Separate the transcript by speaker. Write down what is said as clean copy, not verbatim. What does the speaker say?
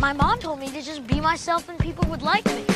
Speaker 1: My mom told me to just be myself and people would like me.